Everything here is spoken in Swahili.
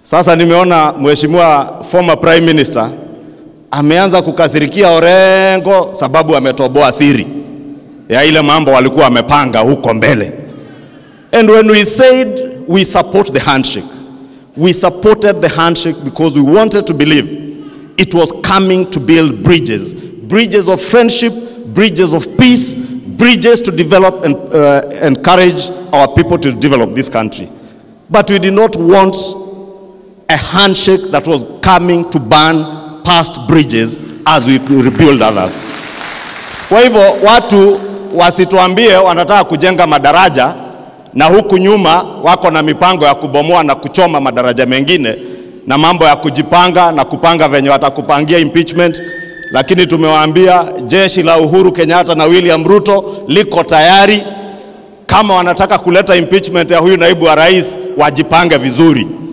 Sasa nimeona mheshimiwa former Prime Minister ameanza kukasirikia Orengo sababu ametoboa siri ya ile mambo walikuwa wamepanga huko mbele. And when we said we support the handshake, we supported the handshake because we wanted to believe it was coming to build bridges. Bridges of friendship, bridges of peace, bridges to develop and encourage our people to develop this country. But we did not want a handshake that was coming to burn past bridges as we rebuild others. Kwa hivyo watu wasituambie wanataka kujenga madaraja na huku nyuma wako na mipango ya kubomoa na kuchoma madaraja mengine na mambo ya kujipanga na kupanga venye watakupangia impeachment. Lakini tumewaambia jeshi la Uhuru Kenyatta na William Ruto liko tayari. Kama wanataka kuleta impeachment ya huyu naibu wa rais, wajipange vizuri.